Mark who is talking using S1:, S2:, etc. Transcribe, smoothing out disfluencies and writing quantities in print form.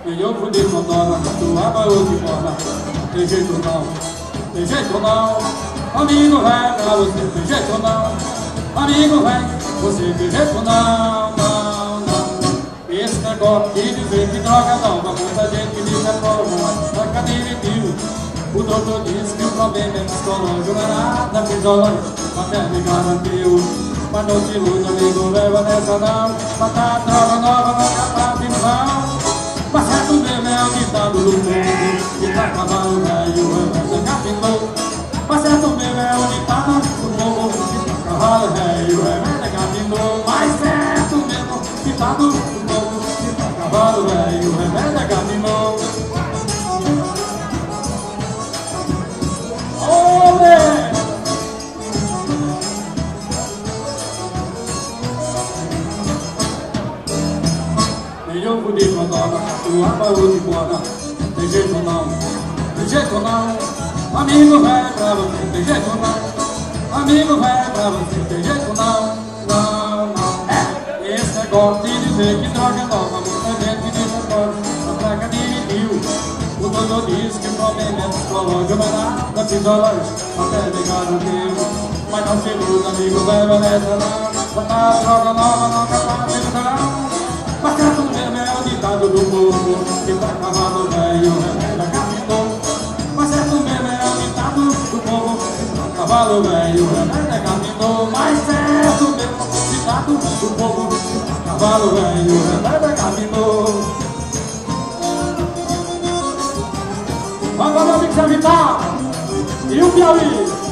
S1: Melhor fuder com dona, tua barulho de bola. Tem jeito não, tem jeito não. Amigo velho, pra você tem jeito não. Amigo velho, você tem jeito não, não, não. Esse negócio de dizer que droga nova, muita gente diz é prova, na cadeira e tiro. O doutor disse que o problema é psicológico, não é nada fisiológico, até me garantiu. Mas não te iluda, amigo, leva nessa não. Matar droga nova não é pra não. Mas certo mesmo é o ditado do povo, que pra cavalo velho é gato. Mas certo mesmo é o ditado do povo, que pra cavalo velho é gato. Mas certo mesmo é o ditado do povo, que pra cavalo velho é gato. Eu fudi com a dona, tua barulho de bola. Tem jeito não, tem jeito não. Amigo velho pra você, tem jeito não. Amigo velho pra você, tem jeito não. Não, não. Esse negócio de dizer que droga é nova, muita gente diz agora, a placa dividiu. O doutor disse que o problema é psicológico, não é nada fisiológico, até ligar o teu. Mas não se iluda, amigo velho, nessa não. Botar droga nova, não capaz de não. Mas certo mesmo é o ditado do povo, que pra cavalo velho é gato. Mas certo mesmo é o ditado do povo, que pra cavalo velho é gato. Mas certo mesmo é o ditado do povo, que pra cavalo velho é gato. Vamos lá, Mix Vital e o Piauí.